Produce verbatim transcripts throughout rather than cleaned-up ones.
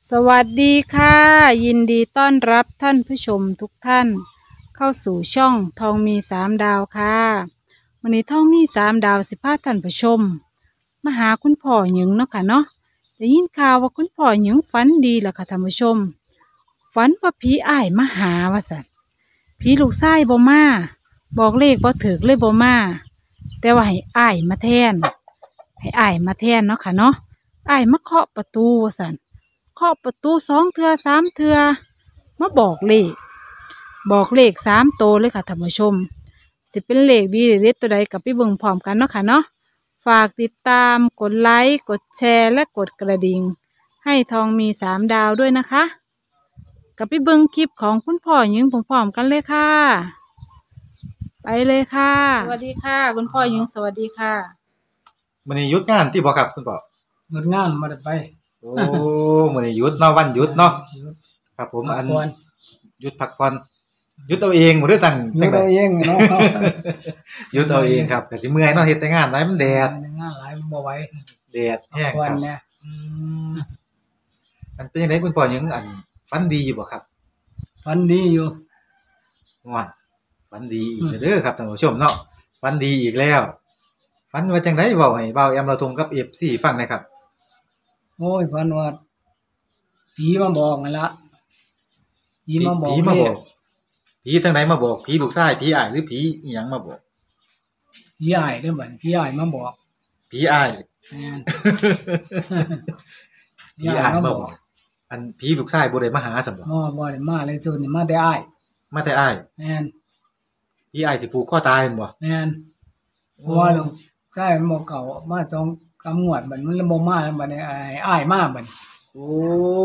สวัสดีค่ะยินดีต้อนรับท่านผู้ชมทุกท่านเข้าสู่ช่องทองมีสามดาวค่ะวันนี้ทองมีสามดาวสิพาท่านผู้ชมมาหาคุณพ่อหญิงเนาะค่ะเนาะได้ยินข่าวว่าคุณพ่อหญิงฝันดีล่ะค่ะท่านผู้ชมฝันว่าผีอ้ายมาหาว่าสันผีลูกชายบ่มาบอกเลขบ่ถึกเลยบ่มาแต่ว่าให้อ้ายมาแทนให้อ้ายมาแทนเนาะค่ะเนาะอ้ายมาเคาะประตูว่าสันเคาะประตูสองเทือสามเทือมาบอกเลขบอกเลขสามโตวเลยค่ะท่านผู้ชมสิเป็นเลขดีหรือเลขตัวใดกับพี่เบิ่งพร้อมกันเนาะค่ะเนาะฝากติดตามกดไลค์กดแชร์และกดกระดิ่งให้ทองมีสามดาวด้วยนะคะกับพี่เบิ่งคลิปของคุณพ่อหญิงพร้อมๆกันเลยค่ะไปเลยค่ะสวัสดีค่ะคุณพ่อหญิงสวัสดีค่ะมื้อนี้หยุดงานที่บ่ครับคุณพ่อหยุดงานมาได้ไปโอ้มื้อนี้หยุดเนาะวันหยุดเนาะครับผมอันหยุดพักผ่อนหยุดเอาเองบ่ได้ตั้งจังได๋หยุดเอาเองเนาะหยุดเอาเองครับก็สิเมื่อยเนาะเฮ็ดแต่งานหลายมันแดดงานหลายบ่ไหวแดดแห้งครับอืมอันเป็นจังได๋คุณพ่อหยังอันฝันดีอยู่บ่ครับฝันดีอยู่ว่าฝันดีอีกเด้อครับท่านผู้ชมเนาะฝันดีอีกแล้วฝันว่าจังได๋เว้าให้เบาแอมเราทงกับ เอฟ ซี ฟังหน่อยครับโอ้ยฝันว่าผีมาบอกนั่นล่ะผีมาบอกผีมาบอกผีทางไหนมาบอกผีลูกชายผีอ้ายหรือผีอีหยังมาบอกผีอ้ายเด้อบัดผีอ้ายมาบอกผีอ้ายแม่นผีอ้ายมาบอกอันผีลูกชายบ่ได้มาหาซั่นบ่บ่บ่ได้มาเลยส่วนนี่มาแต่อ้ายมาแต่อ้ายแม่นผีอ้ายที่ผูกคอตายนั่นบ่แม่นเพราะว่าลูกชายมันบ่เข้ามาสองกำงวดบัดมันบ่มาบัดนี้อ้ายอ้ายมาบัดโอ้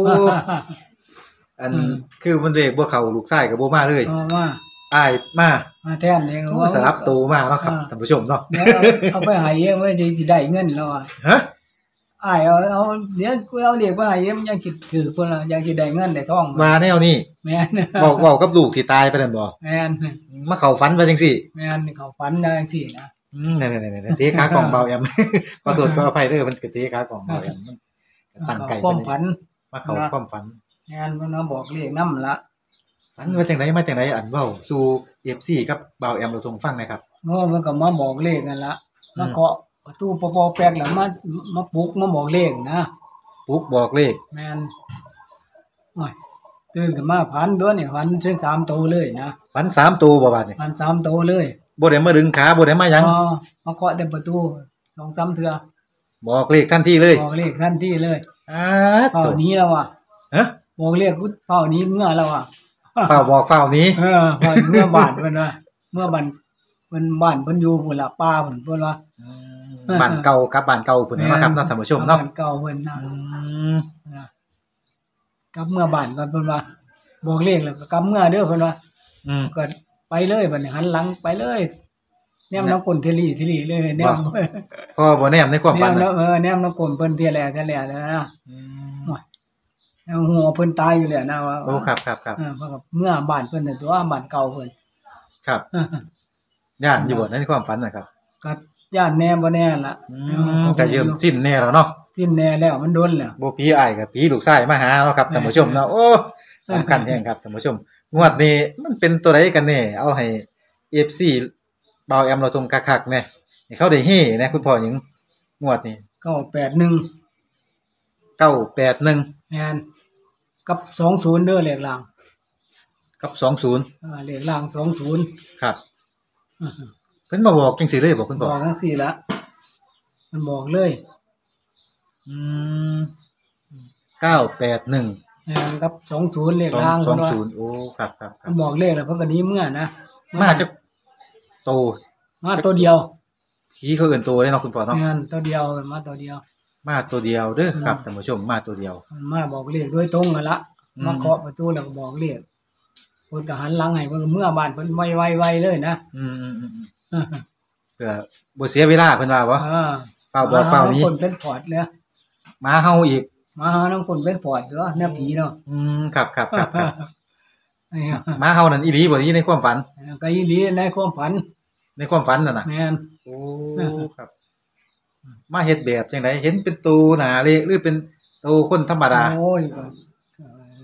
อันคือมันเลขบ่เข้าลูกชายก็บ่มาเลยบ่มาอ้ายมามาแทนเองว่าสลับตัวมาเนาะครับท่านผู้ชมเนาะเอาไปให้เองไว้สิได้เงินแล้วอ่ะฮะอ้ายเอาเอาเดี๋ยวกูเอาเลขมาให้เองยังสิถือพุ่นล่ะยังสิได้เงินได้ทองมาแนวนี้แม่นเว้าเว้ากับลูกที่ตายไปนั่นบ่แม่นมาเข้าฝันว่าจังซี่แม่นเข้าฝันจังซี่นะอืมนั่นๆๆเตะขากล่องเบาแอมขอโทษขออภัยเด้อมันก็เตะขากล่องเบาแอมมันตั้งไกลความฝันมาเข้าความฝันแม่นเพิ่นมาบอกเลขนำละฝันว่าจังได๋มาจังได๋อันเว้าสู่ เอฟ ซี กับเบาแอมเราทงฟังหน่อยครับเนาะมันก็มาบอกเลขนั่นล่ะมาเคาะประตูปอๆแปลกแล้วมามาปลุกมาบอกเลขนะปลุกบอกเลขแม่นโอ้ยตื่นขึ้นมาฝันตัวนี่ฝันถึงสามโตเลยนะฝันสามตัวบ่บาดนี่ฝันสามโตเลยบ่ได้มาดึงขาบ่ได้มาหยังอ๋อมาเคาะแต่ประตู สองสาม เทื่อบอกเลขทันทีเลยบอกเลขทันทีเลยอ้าตัวนี้แล้วอ่ะฮะบอกเลขกูเฝ้านี้เมื่อแล้วอ่ะเฝ้าบอกเฝ้านี้เออเฝ้าเมื่อบ้านเพิ่นว่าเมื่อบ้านเพิ่นบ้านเพิ่นอยู่พุ่นล่ะป่าเพิ่นเพิ่นว่าบ้านเก่ากับบ้านเก่าพุ่นเนาะครับเนาะท่านผู้ชมเนาะบ้านเก่าเพิ่นนะอืมกลับเมื่อบ้านก่อนเพิ่นว่าบอกเลขแล้วก็กลับเมื่อเด้อเพิ่นว่าอืมก็ไปเลยบัดนี้หันหลังไปเลยแนมน้ำก้นเทลี่ทีลี่เลยแนมพ่อบ่แนมในความฝันแนมเออแนมน้ำก้นเพิ่นเที่ยแลเที่ยแลแล้วนะอืมหัวเพิ่นตายอยู่แล้วนะว่าโอ้ครับๆๆเออเพราะกับเมื่อบ้านเพิ่นน่ะตัวบ้านเก่าเพิ่นครับย่านอยู่บ่ในความฝันน่ะครับก็ย่านแน่บ่แน่ล่ะอืมก็เยิ่มสิ้นแน่แล้วเนาะสิ้นแน่แล้วมันโดนแล้วบ่ผีอ้ายก็ผีลูกชายมาหาเนาะครับท่านผู้ชมเนาะโอ้สำคัญแฮงครับท่านผู้ชมงวดนี้มันเป็นตัวใดกันแน่เอาให้ เอฟ ซี เบาแอมเราตรงคักๆแน่ให้เขาได้เฮนะคุณพ่อหญิงงวดนี้เก้าแปดหนึ่งเก้าแปดหนึ่งแม่นกับสองศูนย์เด้อเลขล่างกับสองศูนย์เออเลขล่างสองศูนย์ครับเพิ่นมาบอกจังซี่เลยบ่คุณพ่อบอกจังซี่ละมันบอกเลยอืมเก้าแปดหนึ่งแม่นกับสองศูนย์เลขล่างสองศูนย์โอ้ครับๆๆมันบอกเลขแล้วเพิ่นก็หนีเมื่อนะมาจักโตมาตัวเดียวผีเขาเอิ้นโตเลยเนาะคุณพ่อเนาะแม่นตัวเดียวมาตัวเดียวมาตัวเดียวเด้อครับท่านผู้ชมมาตัวเดียวมาบอกเลขโดยตรงนั่นล่ะมาเคาะประตูแล้วก็บอกเลขเพิ่นก็หันหลังให้เพิ่นเมื่อบ้านเพิ่นไวๆๆเลยนะอืมๆๆเพื่อบ่เสียเวลาเพิ่นว่าบ่เออเฝ้าบอกเฝ้านี้คนเป็นพอร์ตเลยมาเฮาอีกมาหาน้ำคนเป็นพอร์ตเด้อแนวผีเนาะอืมครับๆๆมาเฮานั่นอีหลีบ่อีในความฝันก็อีหลีในความฝันในความฝันน่ะนะแม่นโอ้ครับมาเฮ็ดแบบจังได๋เห็นเป็นตูหน้าเลขหรือเป็นตูคนธรรมดาโอ้ย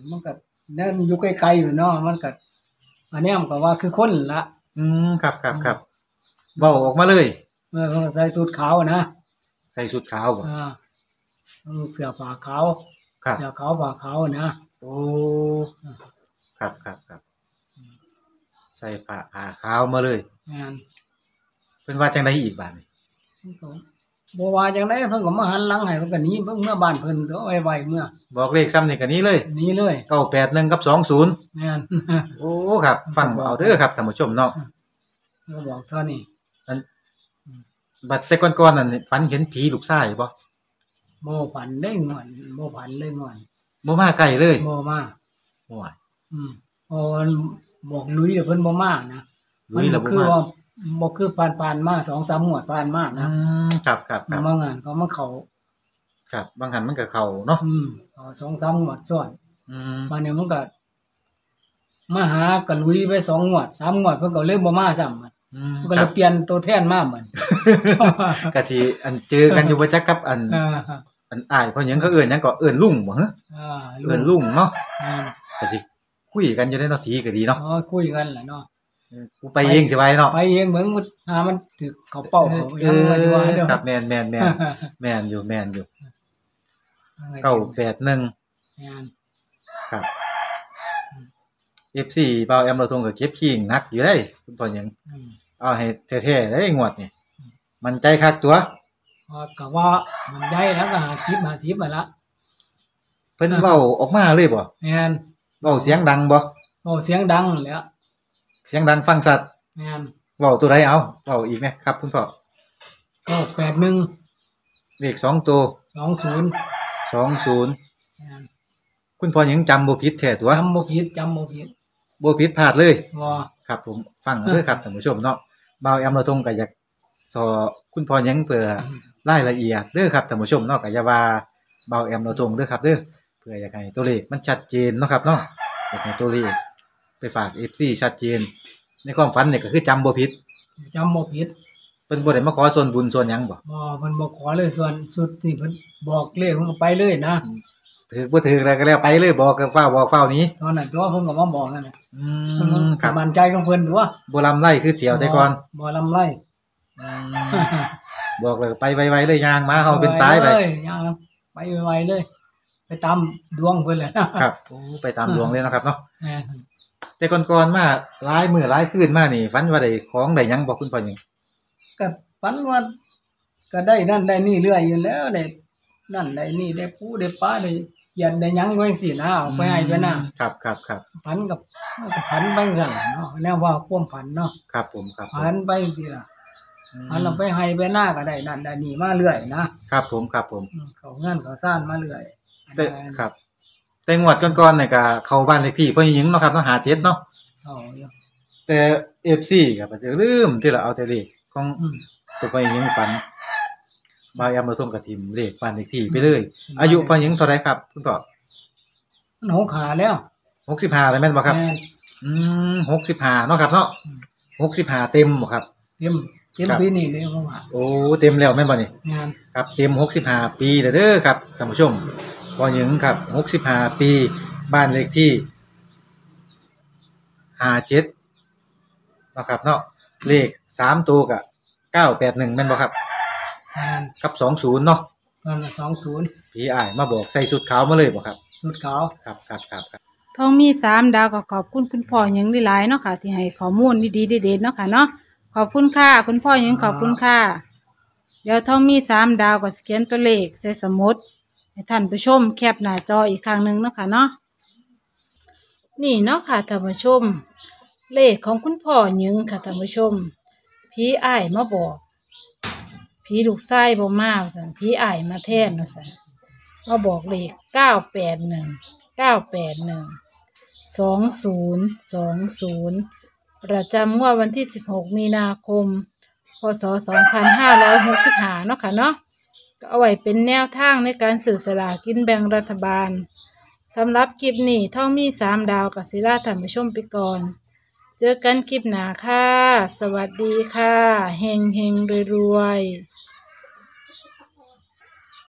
มันก็นั่นอยู่ไกลๆอยู่เนาะมันก็อันนี้มันก็ว่าคือคนละอืมครับครับครับเว้าออกมาเลยเมื่อเขาใส่สูทขาวนะใส่ชุดขาวบ่อ่าเสื้อผ้าขาวครับเสื้อขาวผ้าขาวนะโอ้ครับครับครับใส่ผ้าผ้าขาวมาเลยแม่นเพิ่นว่าจังไดอีกบาดนี้บ่ว่าจังได๋เพิ่นก็มาหันหลังให้เพิ่นก็หนีเพิ่นเมื่อบ้านเพิ่นก็ไวๆเมื่อบอกเลขซ้ำนี่ก็นี้เลยหนีเลยเก้าแปดหนึ่งกับสองศูนย์แม่นโอ้ครับฟังเอาเด้อครับท่านผู้ชมเนาะก็บอกเท่านี้อันบัดแต่ก่อนๆนั่นฝันเห็นผีลูกชายบ่บ่ฝันได้งอนบ่ฝันเลยงอนบ่มาใกล้เลยบ่มาโอ้ยอืมพอมันบอกลุยเดี๋ยวเพิ่นบ่มานะลุยแล้วบ่คือมาว่าบ่คือผ่านๆมา สองสามงวดผ่านมาอืนะมครับครับครับมางานเขามาเข้าครับบางหันมันก็เข้าเนาะอืมเขาสองสามงวดซ้อนอืมบัดนี้มันก็มาหาก็ลุยไปสองงวดสามงวดเพิ่นก็เลยบ่มาซ้ำอืมมันก็คเลรับยเปลี่ยนตัวแทนมาเหมือนก็สิอันเจอกันอยู่บ่จักกับอันอ่าอันอ้ายเพราะหยังเขาเอิ้นหยังก็เอิ้นลุงบ่ฮะอ่าเอิ้นลุงเนาะอ่าก็สิคุยกันอยู่ได้เนาะผีก็ดีเนาะอ๋อคุยกันแหละเนาะเออกูไปเองสิไว้เนาะไปเองเหมือนมันหามันถึกเขาเป้าเขายังมาอยู่ว่าเด้อครับแม่นแม่นแม่นแม่นอยู่แม่นอยู่เก้าแปดหนึ่งแม่นครับ เอฟ ซี บ่าวแอมเราทงก็เก็บขิงนักอยู่ได้คุณพ่อหยังอืมเอาให้แท้ๆได้งวดนี่มันใจคักตัวพอก็ว่ามันได้แล้วก็หาชิปหาชิปมาละเพิ่นเว้าออกมาเลยบ่แม่นเว้าเสียงดังบ่เว้าเสียงดังแหล้วเสียงดังฟังชัดแม่นเว้าตัวใดเอาเว้าอีกไหมครับคุณพ่อก็แปดหนึ่งเลขสองตัวสองศูนย์สองศูนย์แม่นคุณพ่อหยังจำบ่ผิดแท้ตัวจำบ่ผิดจำบ่ผิดบ่ผิดพลาดเลยว่าครับผมฟังเอาเด้อครับท่านผู้ชมเนาะบ่าวแอมเราทงก็อยากสอคุณพ่อหยังเพื่อรายละเอียดเด้อครับท่านผู้ชมเนาะก็อย่าว่าบ่าวแอมเราทงเด้อครับเด้อเพื่ออยากให้ตัวเลขมันชัดเจนเนาะครับเนาะอยากให้ตัวเลขไปฝาก เอฟ ซี ชัดเจน ในความฝันเนี่ยก็คือจำบ่ผิดจำบ่ผิดเพิ่นบ่ได้มาขอส่วนบุญส่วนหยังบ่บ่เพิ่นบ่ขอเลยส่วนสุดที่เพิ่นบอกเลขเพิ่นก็ไปเลยนะถือบ่ถืออะไรก็แล้วไปเลยบอกกับฟ้าวบอกฟ้าวหนี้ตอนนั้นตัวเพิ่นก็มาบอกนั่นแหละอืเพิ่นก็มครับมั่นใจของเพิ่นตัวบ่ลำไรคือเที่ยวแต่ก่อนบ่ลำไรอืมบอกเลยไปไวๆเลยย่างมาเฮาเป็นสายไปเลยย่างไปไวๆเลย ไปตามดวงเพิ่นแหละนะครับโอ้ไปตามดวงเลยเนาะครับเนาะเออแต่ก่อนๆมาหลายมื้อหลายคืนมานี่ฝันว่าได้ของได้หยังบ่คุณพ่อหยังก็ฝันว่าก็ได้นั่นได้นี่เรื่อยอยู่แล้วได้นั่นได้นี่ได้ปูได้ปลาได้เขียนได้หยังไว้สินะเอาไปให้ไปนะครับครับครับฝันกับมันก็ฝันไปซั่นล่ะเนาะแนวว่าความฝันเนาะครับผมครับผมฝันไปทีละฝันเราไปให้ไปหน้าก็ได้นั่นได้นี่มาเรื่อยนะครับผมครับผมอืมเขางานเขาซ่านมาเรื่อยแต่ครับ แต่งวดก่อนๆนี่ก็เข้าบ้านเลขที่พ่อหญิงเนาะครับเนาะห้าเจ็ดเนาะเอาอยู่แต่ เอฟ ซี ก็บ่จะลืมที่เราเอาแต่เลขของอืมตัวพ่อหญิงฝันบ่าวแอมเราต้องกระทิมเลขบ้านเลขที่ไปเลย อายุพ่อหญิงเท่าไหร่ครับคุณพ่อมันหกขาแล้วหกสิบห้าเลยแม่นบ่ครับแม่นอืมหกสิบห้าเนาะครับเนาะอืมหกสิบห้าเต็มบ่ครับเต็มเต็มครับปีนี้เลยผมว่าโอ้เต็มแล้วแม่นบ่นี่งานครับเต็มหกสิบห้าปีแล้วเด้อครับท่านผู้ชมพ่อหญิงครับหกสิบห้าปีบ้านเลขที่ห้าเจ็ดเนาะครับเนาะเลขสามตัวก็เก้าแปดหนึ่งแม่นบ่ครับงานกับสองศูนย์เนาะตอนสองศูนย์ผีอ้ายมาบอกใส่สุดขาวมาเลยบ่ครับสุดขาวครับครับครับครับทองมีสามดาวก็ขอบคุณคุณพ่อหยังหลายๆเนาะค่ะ ที่ให้ข้อมูลดีๆเด็ดๆเนาะค่ะเนาะขอบคุณค่ะคุณพ่อหยังขอบคุณค่ะเดี๋ยวทองมีสามดาวก็สแกนตัวเลขใส่สมุดให้ท่านผู้ชมแคปหน้าจออีกครั้งหนึ่งเนาะค่ะเนาะนี่เนาะค่ะท่านผู้ชม เลขของคุณพ่อหยังค่ะท่านผู้ชมผีอ้ายมาบอกผีลูกไส้บ่มาว่าซั่นผีอ้ายมาแทนว่าซั่นมาบอกเลขเก้าแปดหนึ่งเก้าแปดหนึ่งสองศูนย์สองศูนย์ประจำงวดวันที่สิบหกมีนาคมพศสองพันห้าร้อยหกสิบห้าเนาะค่ะเนาะก็เอาไว้เป็นแนวทางในการสื่อสลากกินแบ่งรัฐบาลสำหรับคลิปนี้ท่องมีสามดาวกับศิลาท่านผู้ชมไปก่อน เจอกันคลิปหน้าค่ะ สวัสดีค่ะ เฮงเฮงรวยรวยๆ